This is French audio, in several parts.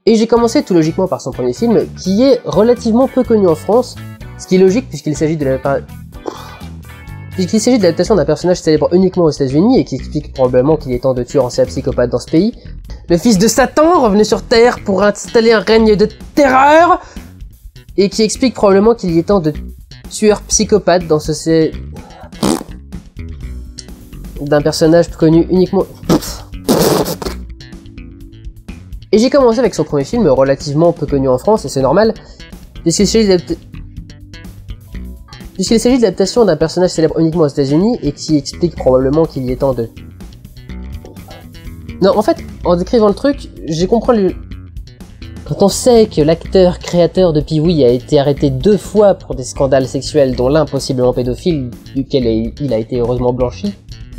Et j'ai commencé tout logiquement par son premier film, qui est relativement peu connu en France, ce qui est logique puisqu'il s'agit de l'adaptation d'un personnage célèbre uniquement aux États-Unis et qui explique probablement qu'il est temps de tuer un serial psychopathe dans ce pays. Le fils de Satan revenu sur Terre pour installer un règne de terreur et qui explique probablement qu'il est temps de tueur psychopathe dans ce d'un personnage connu uniquement. Et j'ai commencé avec son premier film relativement peu connu en France et c'est normal puisqu'il s'agit de l'adaptation d'un personnage célèbre uniquement aux États-Unis et qui explique probablement qu'il est temps de... Non, en fait, en décrivant le truc, j'ai compris le... Quand on sait que l'acteur créateur de Pee-wee a été arrêté 2 fois pour des scandales sexuels dont l'un possiblement pédophile, duquel il a été heureusement blanchi.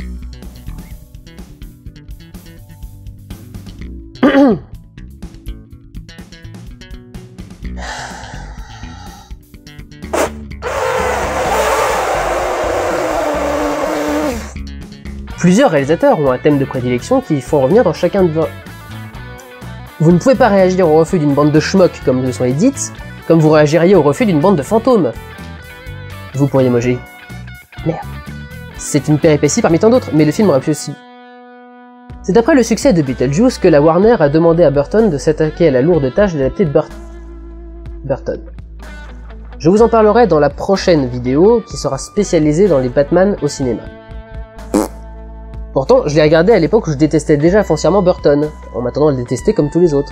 Plusieurs réalisateurs ont un thème de prédilection qu'ils font revenir dans chacun de vos... Vous ne pouvez pas réagir au refus d'une bande de schmucks comme le sont les Dits, comme vous réagiriez au refus d'une bande de fantômes. Vous pourriez moger. Merde. C'est une péripétie parmi tant d'autres, mais le film aurait pu aussi... C'est après le succès de Beetlejuice que la Warner a demandé à Burton de s'attaquer à la lourde tâche d'adapter Burton. Je vous en parlerai dans la prochaine vidéo qui sera spécialisée dans les Batman au cinéma. Pourtant, je l'ai regardé à l'époque où je détestais déjà foncièrement Burton, en m'attendant à le détester comme tous les autres.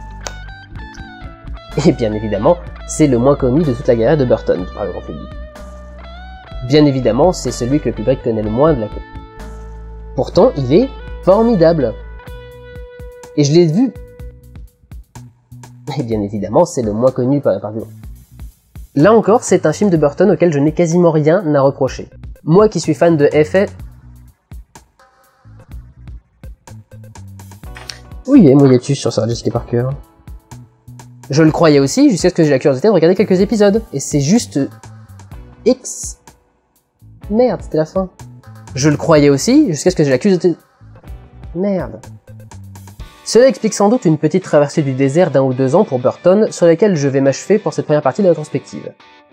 Et bien évidemment, c'est le moins connu de toute la carrière de Burton, par le grand public. Bien évidemment, c'est celui que le public connaît le moins de la queue. Pourtant, il est formidable. Et je l'ai vu... Et bien évidemment, c'est le moins connu par du monde. Là encore, c'est un film de Burton auquel je n'ai quasiment rien à reprocher. Moi qui suis fan de FF... Oui, et mon hiatus sur Sarah Jessica Parker. Je le croyais aussi, jusqu'à ce que j'ai la curiosité de regarder quelques épisodes. Et c'est juste... Merde, c'était la fin. Je le croyais aussi, jusqu'à ce que j'ai la curiosité... Merde. Cela explique sans doute une petite traversée du désert d'1 ou 2 ans pour Burton, sur laquelle je vais m'achever pour cette première partie de la rétrospective.